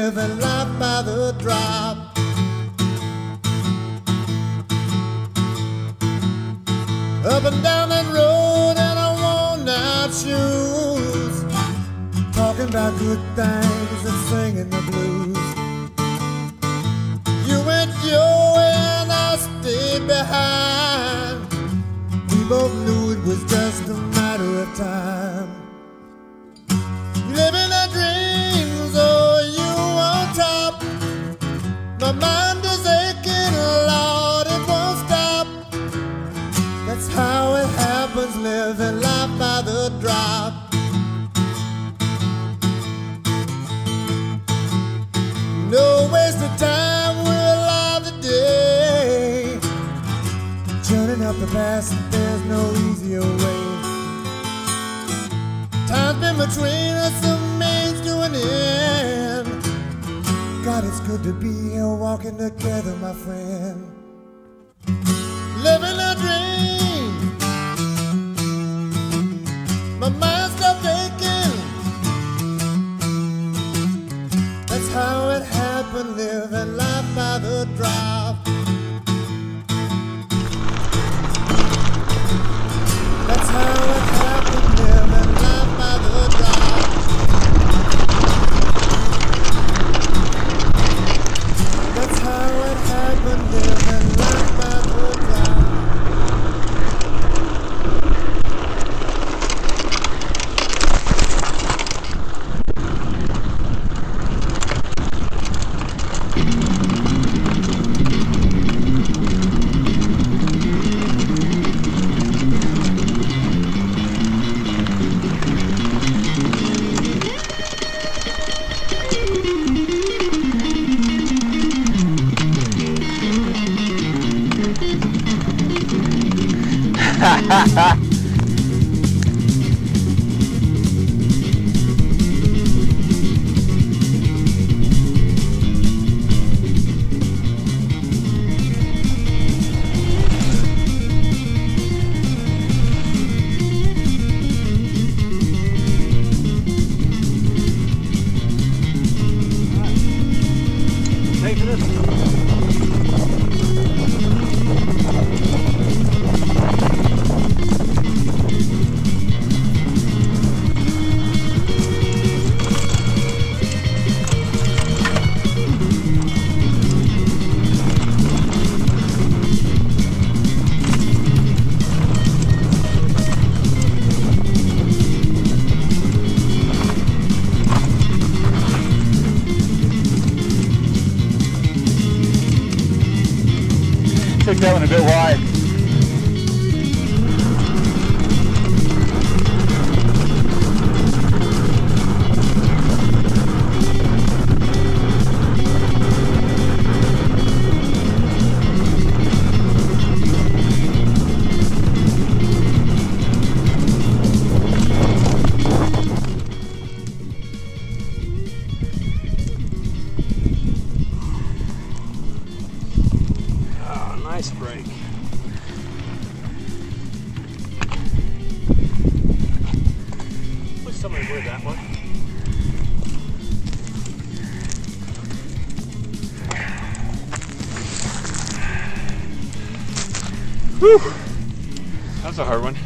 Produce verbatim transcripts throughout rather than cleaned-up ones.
living life by the drop. Up and down that road in our worn out shoes, talking about good things and singing the blues. You went your way and I stayed behind. We both knew it was just a matter of time. Living our dreams, oh, you on top. My mind is aching, Lord, it won't stop. That's how it happens, living life by the drop. No waste of time, we're alive today. Turning up the past, there's no easier way. Time's been between us, a means to an end. God, it's good to be here walking together, my friend. Living a dream, my mind stopped aching. That's how it happened, living life by the drop. That's how it happened, living life by the drop. That's how it happened, living life by the drop. Thanks for this. Took that one a bit wide. Nice break. Wish somebody would that one. Whew. That's a hard one.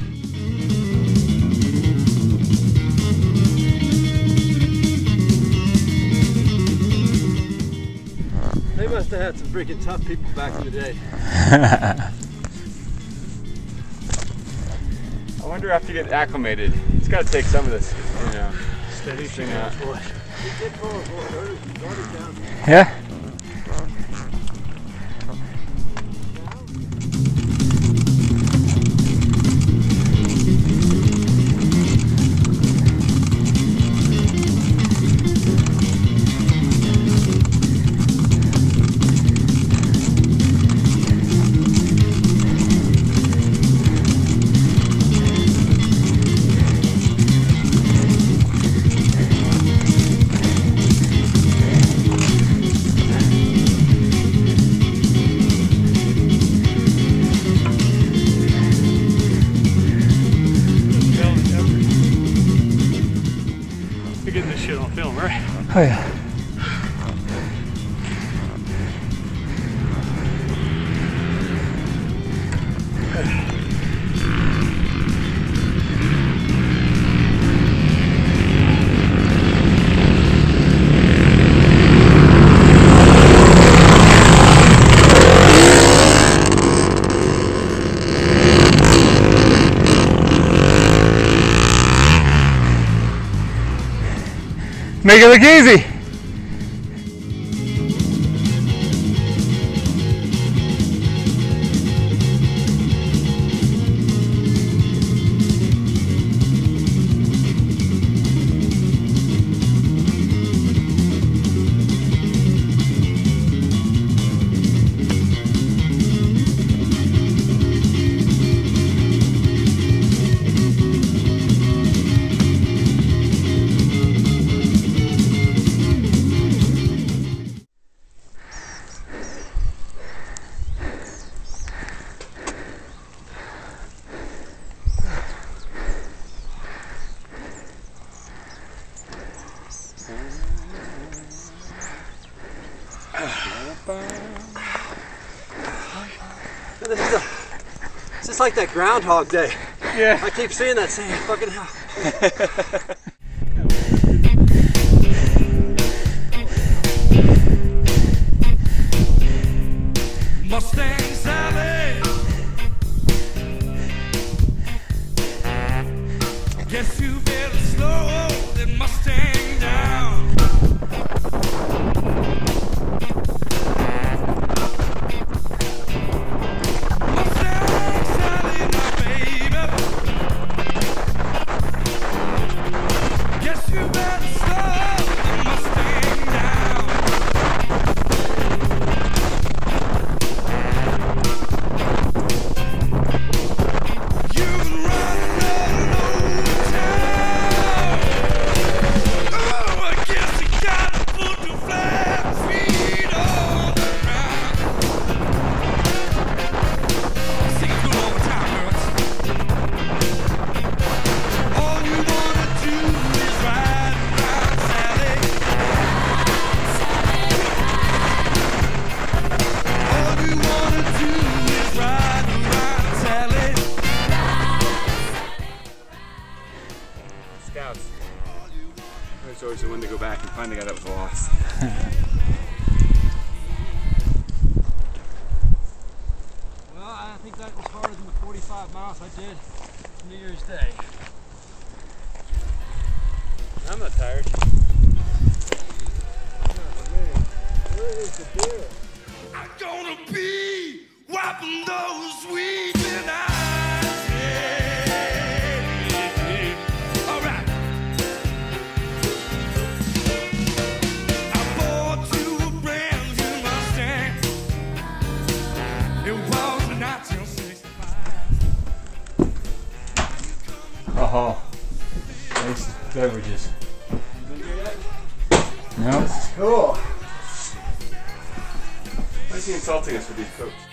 They must have had some freaking tough people back in the day. I wonder after you get acclimated, it's got to take some of this, you know. Steady thing out. Yeah. You're getting this shit on film, right? Oh yeah. Make it look easy. This is, a, it's just like that Groundhog Day. Yeah. I keep seeing that same fucking house. Mustang Sally. Guess you better slow that Mustang down. Scouts. I was always the one to go back and find the guy that was lost. Well, I think that was harder than the forty-five miles I did New Year's Day. I'm not tired. I'm gonna be wiping those weeping eyes. Yeah. All right. I bought you a brand new Mustang. It was nineteen sixty-five. Oh, nice beverages. No. Cool. Why is he insulting us with these coats?